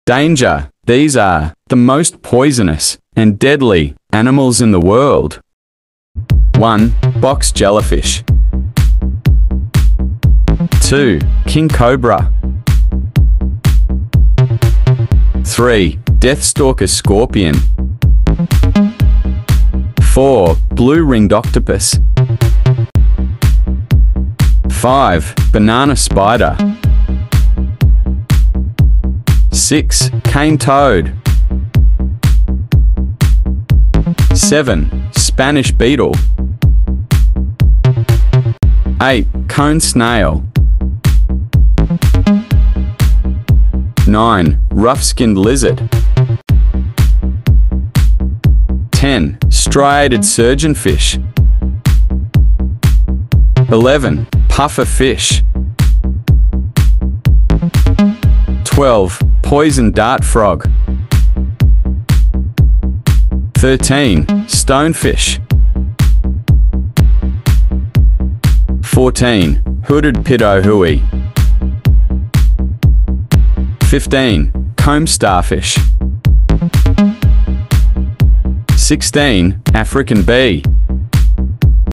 Danger! These are the most poisonous and deadly animals in the world. 1. Box jellyfish. 2. King cobra. 3. Deathstalker scorpion. 4. Blue-ringed octopus. 5. Banana spider. 6. Cane toad. 7. Spanish beetle. 8. Cone snail. 9. Rough-skinned lizard. 10. Striated surgeonfish. 11. Puffer fish. 12. Poison dart frog. 13. Stonefish. 14. Hooded pitohui. 15. Comb starfish. 16. African bee.